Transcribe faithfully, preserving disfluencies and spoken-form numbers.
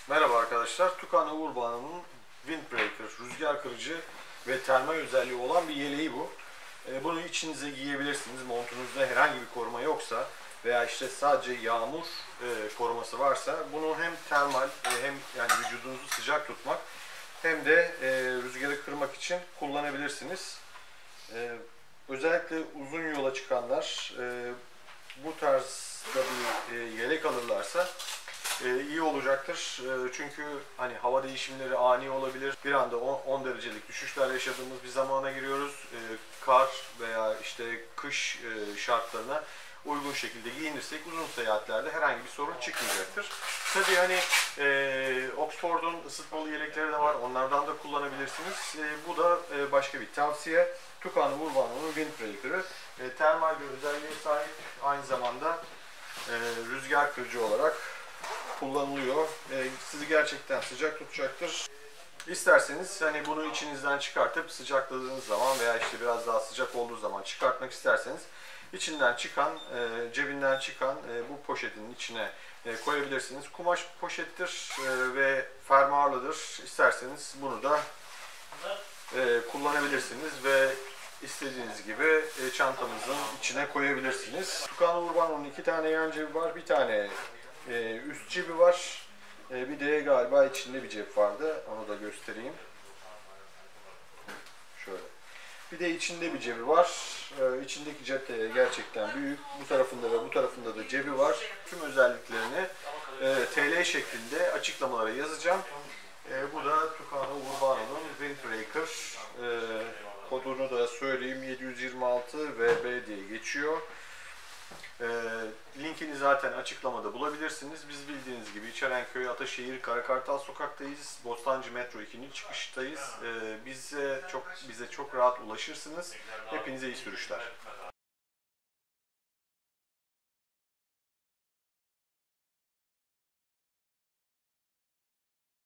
Merhaba arkadaşlar, Tucano Urbano'nun Windbreaker, rüzgar kırıcı ve termal özelliği olan bir yeleği bu. E, bunu içinize giyebilirsiniz, montunuzda herhangi bir koruma yoksa veya işte sadece yağmur e, koruması varsa bunu hem termal e, hem yani vücudunuzu sıcak tutmak hem de e, rüzgarı kırmak için kullanabilirsiniz. E, özellikle uzun yola çıkanlar e, bu tarzda bir e, yelek alırlarsa e, iyi olacaktır. E, çünkü hani hava değişimleri ani olabilir. Bir anda on derecelik düşüşler yaşadığımız bir zamana giriyoruz. E, kar veya işte kış e, şartlarına uygun şekilde giyinirsek uzun seyahatlerde herhangi bir sorun çıkmayacaktır. Tabii hani e, Oxford'un ısıtmalı yelekleri de var. Onlardan da kullanabilirsiniz. E, bu da e, başka bir tavsiye. Tucano Urbano'nun Windbreaker'ı e, termal bir özelliğe sahip. Aynı zamanda e, rüzgar kırıcı olarak kullanılıyor. E, sizi gerçekten sıcak tutacaktır. İsterseniz hani bunu içinizden çıkartıp sıcakladığınız zaman veya işte biraz daha sıcak olduğu zaman çıkartmak isterseniz içinden çıkan, e, cebinden çıkan e, bu poşetin içine e, koyabilirsiniz. Kumaş poşettir e, ve fermuarlıdır. İsterseniz bunu da e, kullanabilirsiniz ve istediğiniz gibi e, çantanızın içine koyabilirsiniz. Tucano Urbano'nun iki tane yan cebi var, bir tane e, üst cebi var. E, bir de galiba içinde bir cep vardı. Onu da göstereyim. Şöyle. Bir de içinde bir cebi var. E, içindeki cep de gerçekten büyük. Bu tarafında ve bu tarafında da cebi var. Tüm özelliklerini e, T L şeklinde açıklamalara yazacağım. E, bu da Tucano Urbano'nun Windbreaker. E, kodunu da söyleyeyim. yedi yüz yirmi altı V B diye geçiyor. E, linkini zaten açıklamada bulabilirsiniz. Biz bildiğiniz gibi Çerenköy, Ataşehir, Karakartal sokaktayız. Bostancı Metro ikinci çıkıştayız. E, bize çok bize çok rahat ulaşırsınız. Hepinize iyi sürüşler.